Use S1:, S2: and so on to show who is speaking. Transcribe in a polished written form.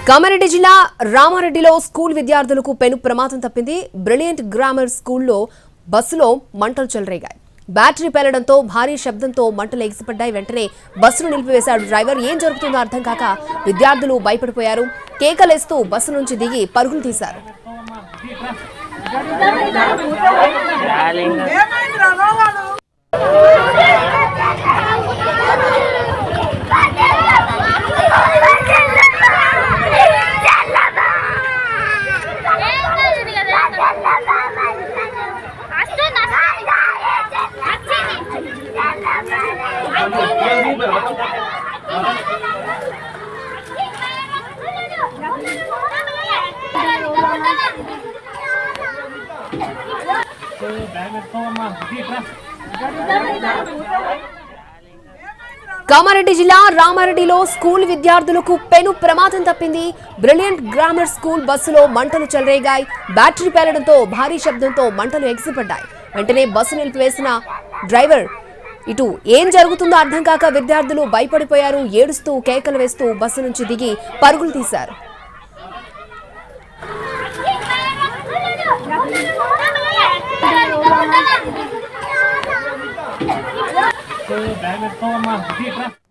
S1: Kamareddy జిల్లా రామారెడ్డిలో school విద్యార్థులకు పెను ప్రమాదం తప్పింది. బ్రిలియంట్ గ్రామర్ స్కూల్లో బస్సులో మంటలు చెలరేగాయి. బ్యాటరీ పేలడంతో భారీ శబ్దంతో మంటలు ఎగిసిపడ్డాయి. వెంటనే బస్సును నిలిపివేశాడు డ్రైవర్. ఏం జరుగుతుందో అర్థం కాక విద్యార్థులు భయపడిపోయారు. కేకలేస్తూ బస్సు నుంచి దిగి పరుగులు తీశారు. కామారెడ్డి జిల్లా రామారెడ్డిలో స్కూల్ విద్యార్థులకు పెను ప్రమాదం తప్పింది. బ్రిలియంట్ గ్రామర్ స్కూల్ బస్సులో మంటలు చెలరేగాయి. బ్యాటరీ పేలడంతో భారీ శబ్దంతో మంటలు ఎగిసిపడ్డాయి. వెంటనే బస్సు నిలిపివేసిన డ్రైవర్ ఇటు ఏం జరుగుతుందో అర్థం కాక విద్యార్థులు భయపడిపోయారు. ఏడుస్తూ కేకలు వేస్తూ బస్సు నుంచి దిగి పరుగులు తీశారు.
S2: Dah betul mah,